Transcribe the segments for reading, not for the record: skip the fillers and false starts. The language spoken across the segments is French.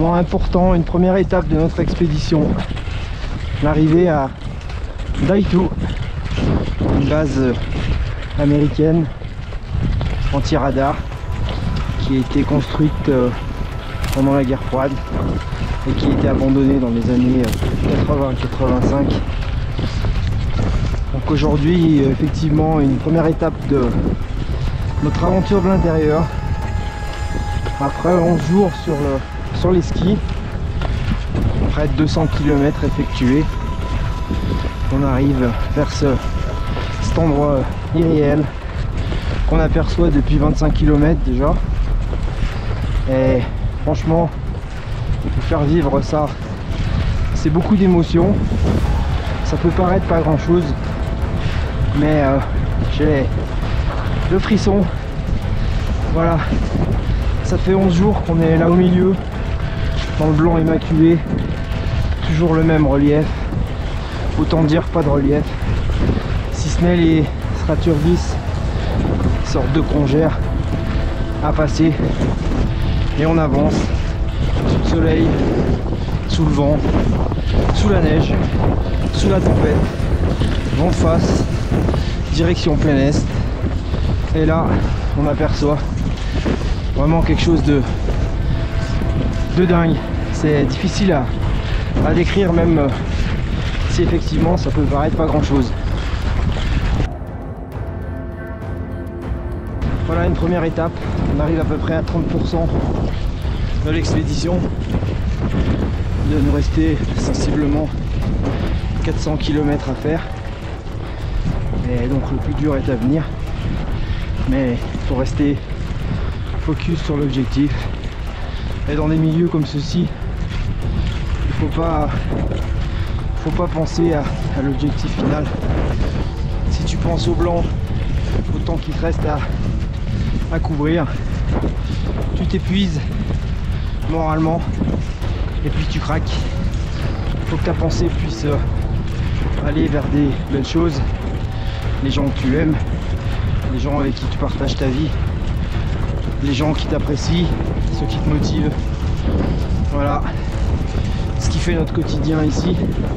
moment important, une première étape de notre expédition. L'arrivée à Daitu, une base américaine anti-radar qui a été construite pendant la guerre froide et qui a été abandonnée dans les années 80-85. Donc aujourd'hui, effectivement, une première étape de notre aventure de l'intérieur. Après 11 jours sur les skis, près de 200 km effectués, on arrive vers cet endroit irréel qu'on aperçoit depuis 25 km déjà. Et franchement, vous faire vivre ça, c'est beaucoup d'émotions. Ça peut paraître pas grand chose, mais j'ai le frisson. Voilà, ça fait 11 jours qu'on est là au milieu, dans le blanc immaculé, toujours le même relief, autant dire pas de relief, si ce n'est les straturgis, sorte de congère à passer, et on avance sous le soleil, sous le vent, sous la neige, sous la tempête, vent de face, direction plein est, et là on aperçoit vraiment quelque chose de dingue. C'est difficile à décrire, même si effectivement ça peut paraître pas grand chose. Voilà une première étape, on arrive à peu près à 30% de l'expédition. Il va nous rester sensiblement 400 km à faire, et donc le plus dur est à venir, mais il faut rester focus sur l'objectif. Et dans des milieux comme ceci, il faut pas penser à l'objectif final. Si tu penses au blanc, au temps qu'il te reste à couvrir, tu t'épuises moralement et puis tu craques. Il faut que ta pensée puisse aller vers des belles choses, les gens que tu aimes, les gens avec qui tu partages ta vie, les gens qui t'apprécient, ceux qui te motivent. Voilà ce qui fait notre quotidien ici.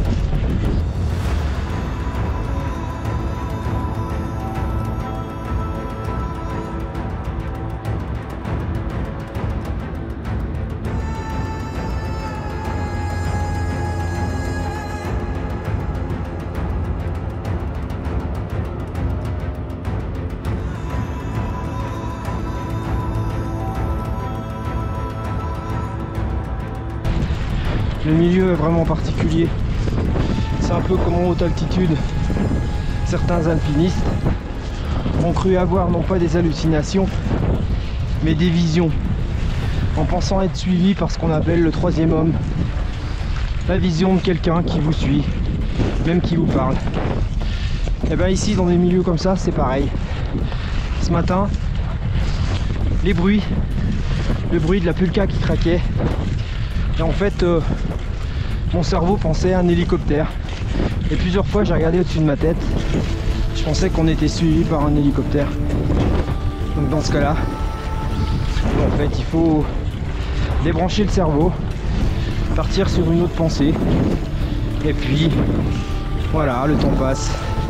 Le milieu est vraiment particulier. C'est un peu comme en haute altitude. Certains alpinistes ont cru avoir non pas des hallucinations, mais des visions, en pensant être suivis par ce qu'on appelle le troisième homme. La vision de quelqu'un qui vous suit, même qui vous parle. Et bien ici, dans des milieux comme ça, c'est pareil. Ce matin, les bruits, le bruit de la pulka qui craquait. Et en fait, mon cerveau pensait à un hélicoptère. Et plusieurs fois, j'ai regardé au-dessus de ma tête. Je pensais qu'on était suivi par un hélicoptère. Donc dans ce cas-là, en fait, il faut débrancher le cerveau, partir sur une autre pensée. Et puis, voilà, le temps passe.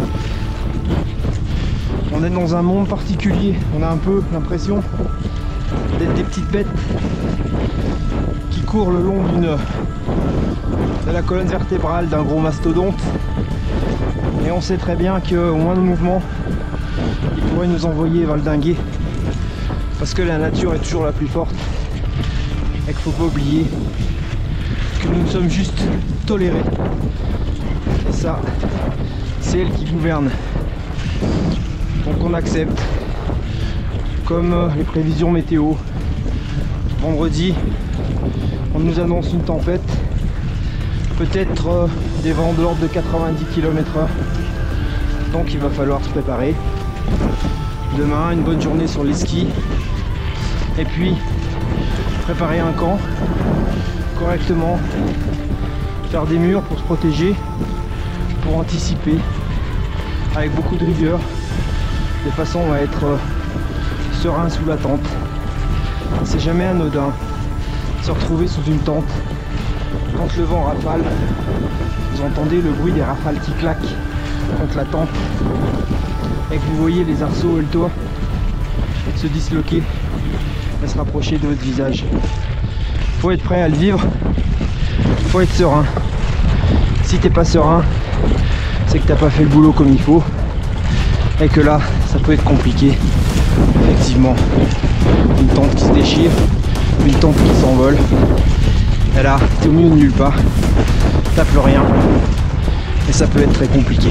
On est dans un monde particulier. On a un peu l'impression d'être des petites bêtes qui courent le long de la colonne vertébrale d'un gros mastodonte, et on sait très bien qu'au moins de mouvement il pourrait nous envoyer valdinguer, parce que la nature est toujours la plus forte et qu'il ne faut pas oublier que nous sommes juste tolérés, et ça c'est elle qui gouverne. Donc on accepte, comme les prévisions météo. Vendredi, on nous annonce une tempête, peut-être des vents de l'ordre de 90 km/h. Donc il va falloir se préparer. Demain, une bonne journée sur les skis. Et puis, préparer un camp correctement. Faire des murs pour se protéger, pour anticiper, avec beaucoup de rigueur, de façon à être serein sous la tente. C'est jamais anodin. se retrouver sous une tente. Quand le vent rafale, vous entendez le bruit des rafales qui claquent contre la tente et que vous voyez les arceaux et le toit se disloquer et se rapprocher de votre visage. Faut être prêt à le vivre, faut être serein. Si t'es pas serein, c'est que t'as pas fait le boulot comme il faut et que là ça peut être compliqué. Effectivement, une tente qui se déchire, une tente qui s'envole, et là t'es au milieu de nulle part, t'as plus rien et ça peut être très compliqué.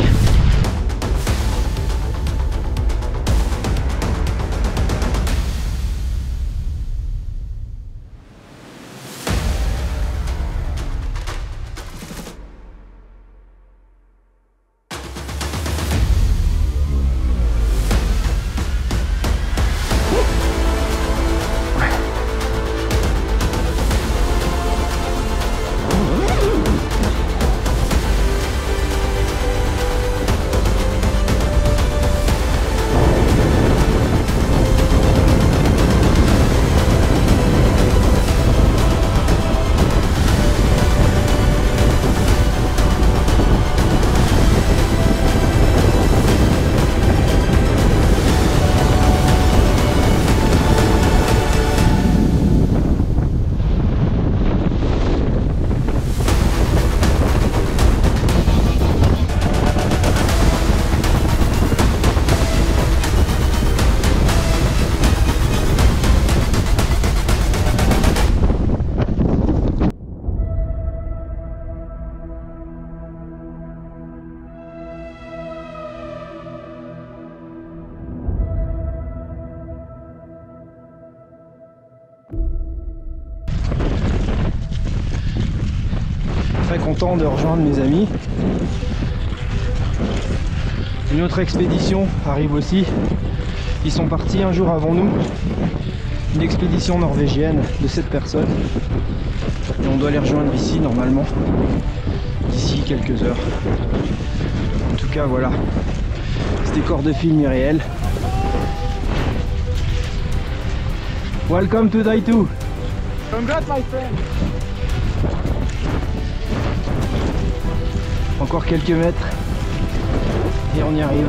Très content de rejoindre mes amis. Une autre expédition arrive aussi. Ils sont partis un jour avant nous. Une expédition norvégienne de 7 personnes. Et on doit les rejoindre ici normalement. D'ici quelques heures. En tout cas voilà. Ce décor de film irréel. Welcome to Daitu. Congrats, my friend. Encore quelques mètres et on y arrive.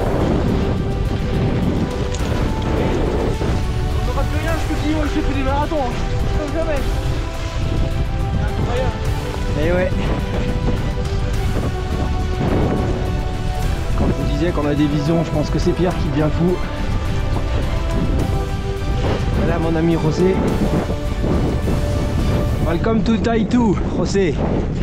On n'aura plus rien, je te dis, moi j'ai fait des marathons, hein. Comme jamais. C'est incroyable. Et ouais. Quand je vous disais qu'on a des visions, je pense que c'est Pierre qui devient fou. Voilà mon ami José. Welcome to Daitu, José.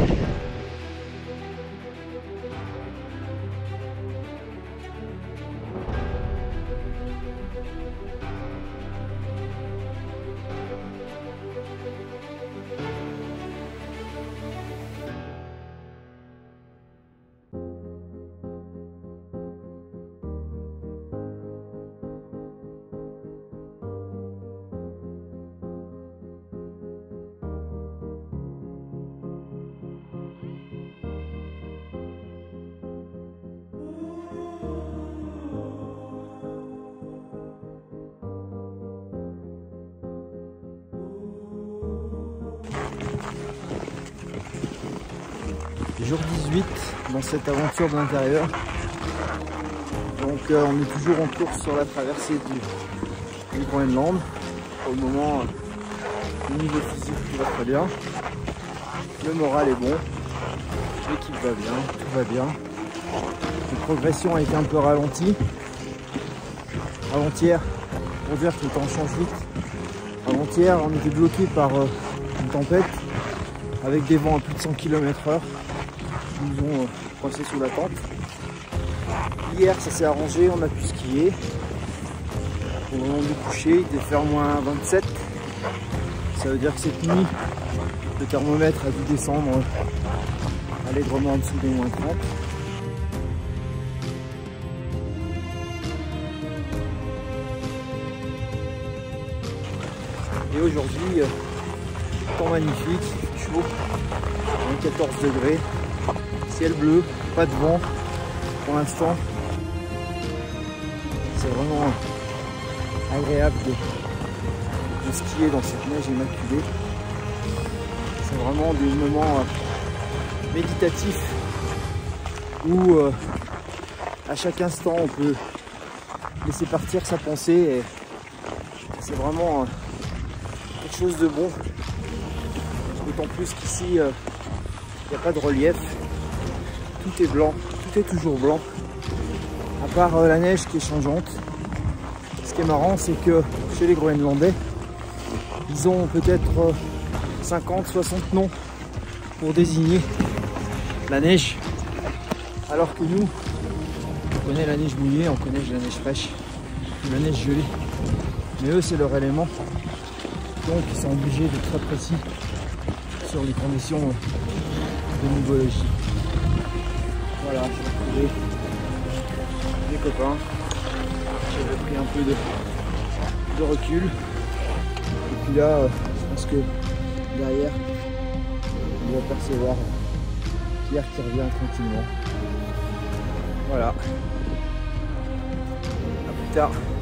Jour 18 dans cette aventure de l'intérieur. Donc on est toujours en course sur la traversée du Groenland. Pour le moment, le niveau physique va très bien. Le moral est bon. L'équipe va bien, tout va bien. La progression a été un peu ralentie. Avant-hier, pour dire que le temps change vite, avant-hier on était bloqué par une tempête avec des vents à plus de 100 km/h. Nous ont coincés sous la tente. Hier ça s'est arrangé, on a pu skier. Au moment du coucher, il devait faire moins 27. Ça veut dire que cette nuit, le thermomètre a dû descendre allègrement en dessous des moins 30. Et aujourd'hui, temps magnifique, il fait chaud, 14 degrés. Ciel bleu, pas de vent pour l'instant. C'est vraiment agréable de skier dans cette neige immaculée. vraiment des moments méditatifs où à chaque instant on peut laisser partir sa pensée et c'est vraiment quelque chose de bon. D'autant plus qu'ici il n'y a pas de relief, tout est blanc, tout est toujours blanc, à part la neige qui est changeante. Ce qui est marrant, c'est que chez les Groenlandais, ils ont peut-être 50, 60 noms pour désigner la neige, alors que nous, on connaît la neige mouillée, on connaît la neige fraîche, la neige gelée, mais eux c'est leur élément, donc ils sont obligés d'être très précis sur les conditions de nivologie. Voilà, j'ai retrouvé des copains, j'avais pris un peu de recul, et puis là, je pense que derrière, on va percevoir Pierre qui revient tranquillement. Voilà. À plus tard.